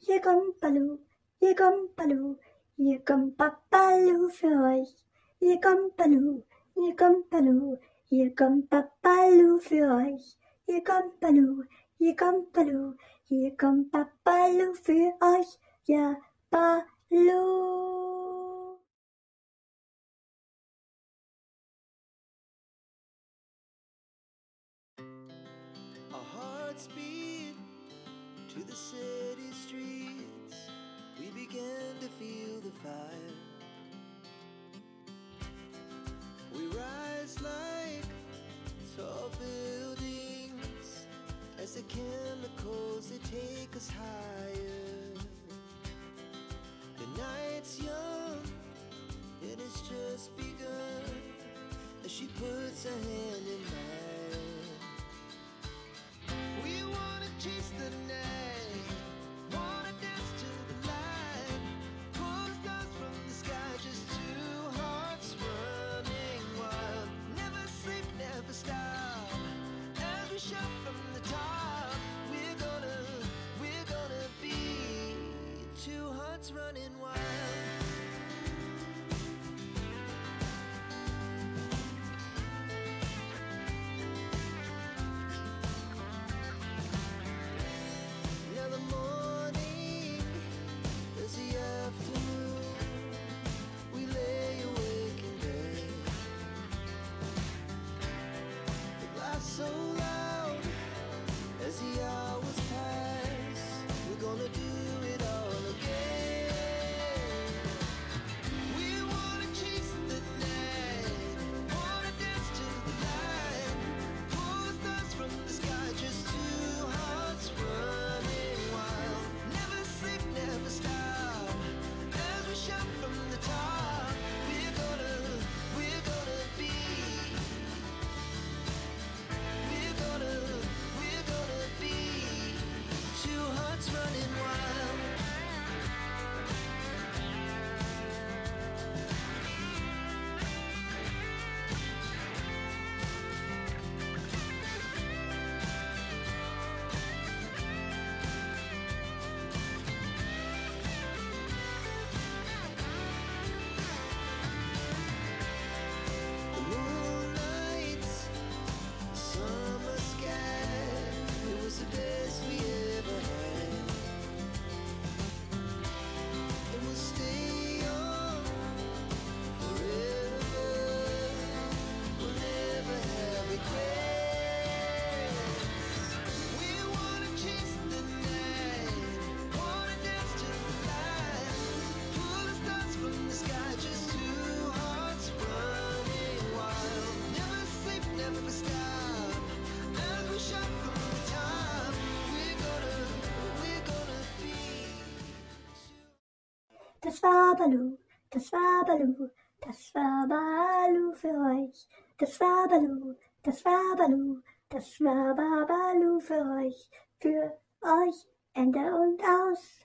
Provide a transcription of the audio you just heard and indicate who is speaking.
Speaker 1: hier kommt Balu, hier kommt Balu, hier kommt Balu für euch. Hier kommt Balu, hier kommt Balu, hier kommt Balu für euch. Hier kommt Balu, hier kommt Balu, hier kommt Balu für euch. Ja, Balu.
Speaker 2: Our hearts beat to the city streets. We began to feel the fire. We rise like tall buildings as the chemicals, they take us higher. The night's young, it has just begun as she puts her hand in mine. We wanna chase the night, wanna dance to the light, pull the stars from the sky, just two hearts running wild. Never sleep, never stop, as we shout from the top. We're gonna be two hearts running wild. Now the morning is the afternoon. We lay awake in bed. It laughs so loud as the hours pass. We're gonna do it all again. We wanna chase the night, wanna dance to the light, pull the stars from the sky, just two hearts running wild. Never sleep, never stop, as we shout from the top. We're gonna be. We're gonna be two hearts running wild. The moonlight, summer sky, it was the best we ever had. And we'll stay young forever. We'll never have regrets. We wanna chase the night, wanna dance to the light, pull the stars from the sky, just two hearts running wild. Never sleep, never stop, as we shout from the top. We're gonna be.
Speaker 1: Das war Balu, das war Balu, das war Balu für euch. Das war Balu, das war Balu, das war Balu für euch. Für euch, Ende und aus.